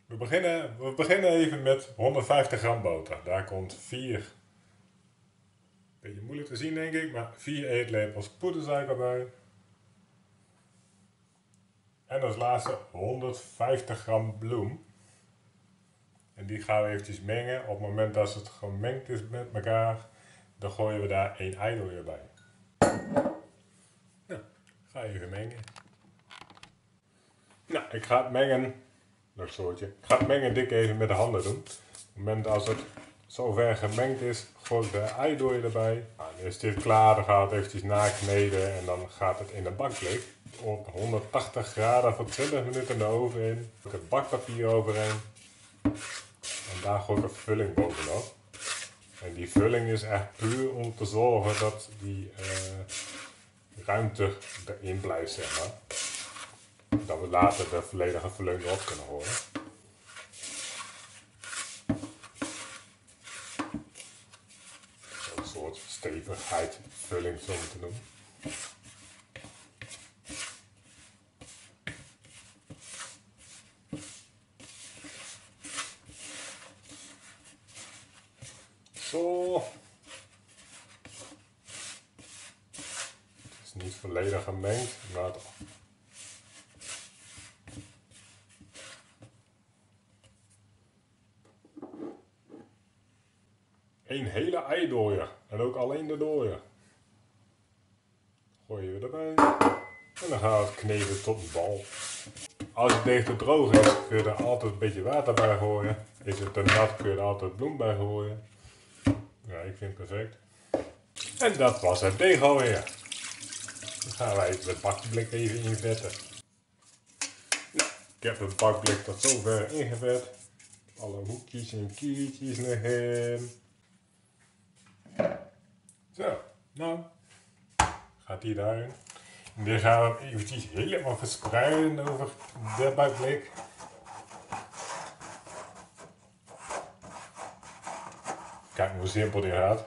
We beginnen even met 150 gram boter. Daar komt 4, beetje moeilijk te zien denk ik, maar 4 eetlepels poedersuiker bij. En als laatste 150 gram bloem. En die gaan we eventjes mengen. Op het moment dat het gemengd is met elkaar, dan gooien we daar 1 eidooier bij. Nou, ga even mengen. Nou, ik ga het mengen. Nog een soortje. Ik ga het mengen dik even met de handen doen. Op het moment als het zover gemengd is, gooi ik de eidooier erbij. Nou, dan is dit klaar, dan gaat het eventjes nakneden en dan gaat het in de bakblik. Op 180 graden voor 20 minuten in de oven in. Ik het bakpapier overheen. En daar gooi ik een vulling bovenop. En die vulling is echt puur om te zorgen dat die ruimte erin blijft, zeg maar. Dat we later de volledige vulling erop kunnen gooien. Een soort stevigheid vulling zo te noemen. Zo. Het is niet volledig gemengd, maar toch. Een hele eidooier en ook alleen de dooier. Gooien we erbij en dan gaan we het kneden tot een bal. Als het deeg te droog is, kun je er altijd een beetje water bij gooien. Is het te nat, kun je er altijd bloem bij gooien. Ja, ik vind het perfect. En dat was het deeg alweer. Dan gaan wij het bakblik even invetten. Nou, ik heb het bakblik tot zover ingevet. Alle hoekjes en kiertjes nog in. Zo, nou, gaat die daarin. En die gaan we eventjes helemaal verspreiden over de bakblik. Kijk hoe simpel die gaat.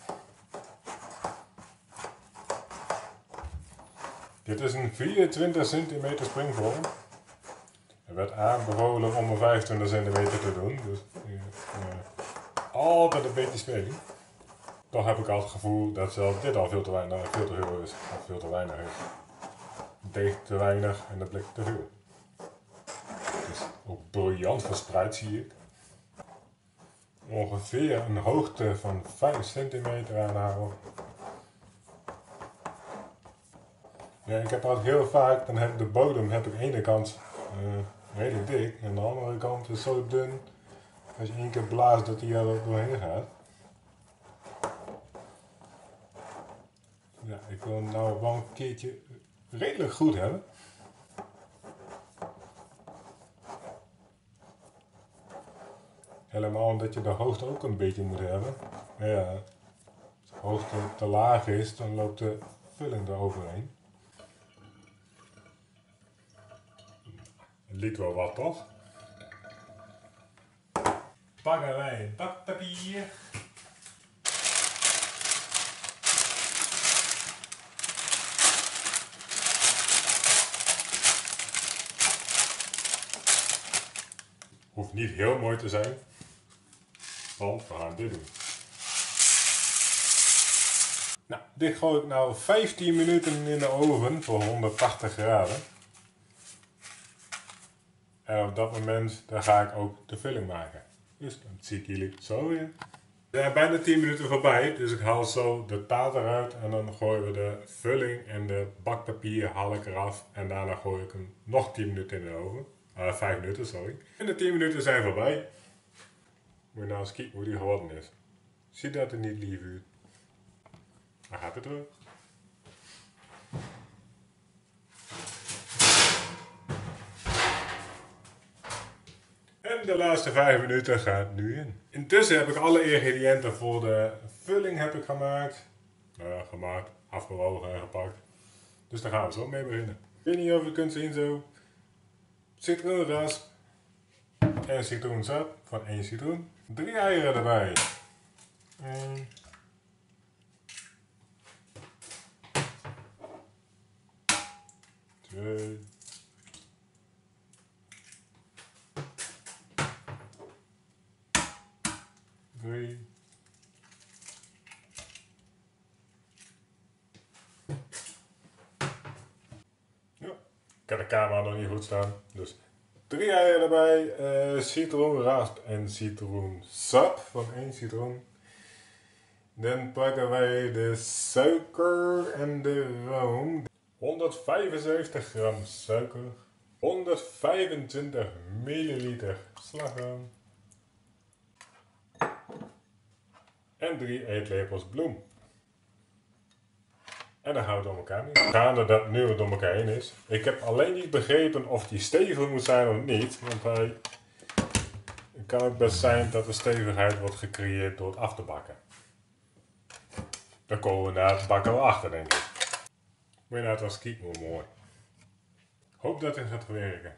Dit is een 24 cm springvorm. Er werd aanbevolen om een 25 cm te doen, dus altijd een beetje spelen. Toch heb ik al het gevoel dat zelfs dit al veel te weinig, veel te veel is. Of veel te weinig is. Deeg te weinig en de blik te veel. Het is ook briljant verspreid, zie ik. Ongeveer een hoogte van 5 centimeter aanhouden. Ja, ik heb altijd heel vaak, dan heb ik de bodem heb ik aan de ene kant redelijk dik en de andere kant is zo dun. Als je één keer blaast dat hij er doorheen gaat. Ja, ik wil hem nou wel een keertje redelijk goed hebben. Helemaal omdat je de hoogte ook een beetje moet hebben. Ja, als de hoogte te laag is, dan loopt de vulling er overheen. Het liet wel wat, toch? Pakken wij het bakpapier. Hoeft niet heel mooi te zijn, want we gaan dit doen. Nou, dit gooi ik nou 15 minuten in de oven voor 180 graden. En op dat moment dan ga ik ook de vulling maken. Dus dan zie ik jullie zo weer. We zijn bijna 10 minuten voorbij, dus ik haal zo de taart eruit en dan gooien we de vulling en de bakpapier haal ik eraf. En daarna gooi ik hem nog 10 minuten in de oven. 5 minuten, sorry. En de 10 minuten zijn voorbij. Moet je nou eens kijken hoe die geworden is. Zie dat het niet lief uit. Dan gaat het terug. En de laatste 5 minuten gaat nu in. Intussen heb ik alle ingrediënten voor de vulling heb ik gemaakt. Afgewogen en gepakt. Dus daar gaan we zo mee beginnen. Ik weet niet of je kunt zien zo. Citroenrasp en citroensap van 1 citroen. 3 eieren erbij. 1, 2, heb de camera nog niet goed staan. Dus 3 eieren erbij, citroenrasp en citroensap van 1 citroen. Dan pakken wij de suiker en de room. 175 gram suiker. 125 milliliter slagroom. En 3 eetlepels bloem. En dan gaan we het door elkaar mixen. Gaande dat nu het door elkaar heen is. Ik heb alleen niet begrepen of die stevig moet zijn of niet. Want het kan ook best zijn dat de stevigheid wordt gecreëerd door het af te bakken. Daar komen we na het bakken wel achter, denk ik. Maar nou, het was kiek mooi. Hoop dat het gaat werken.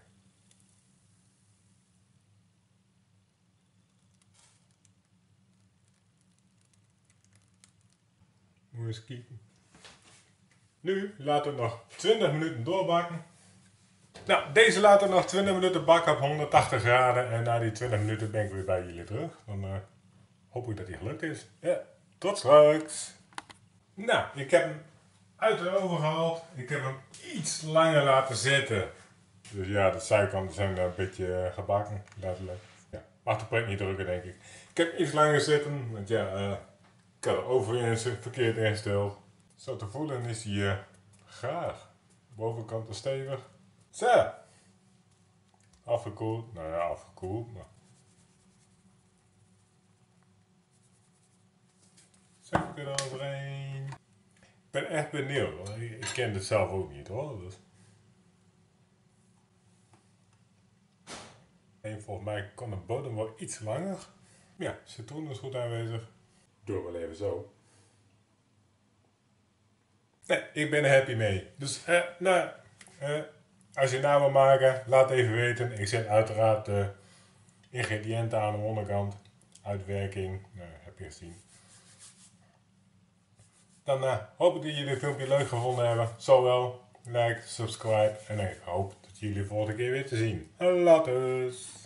Moet eens kijken. Nu laten we nog 20 minuten doorbakken. Nou, deze laten we nog 20 minuten bakken op 180 graden. En na die 20 minuten ben ik weer bij jullie terug. Dan hoop ik dat die gelukt is. Ja, tot straks. Nou, ik heb hem uit de oven gehaald. Ik heb hem iets langer laten zitten. Dus ja, de zijkanten zijn een beetje gebakken. Letterlijk. Ja, mag de pret niet drukken, denk ik. Ik heb iets langer zitten. Want ja, ik had de oven verkeerd ingesteld. Zo te voelen is hij gaar. Bovenkant is stevig. Zo. Afgekoeld. Nou ja, afgekoeld. Maar suiker eroverheen. Ik ben echt benieuwd. Want ik ken het zelf ook niet hoor. Dus. En volgens mij kan de bodem wel iets langer. Ja, citroen is goed aanwezig. Doe wel even zo. Nee, ik ben er happy mee. Dus als je nou wil maken, laat even weten. Ik zet uiteraard de ingrediënten aan de onderkant. Uitwerking, heb je gezien. Dan hoop ik dat jullie het filmpje leuk gevonden hebben. Zo wel, like, subscribe en ik hoop dat jullie de volgende keer weer te zien. Later.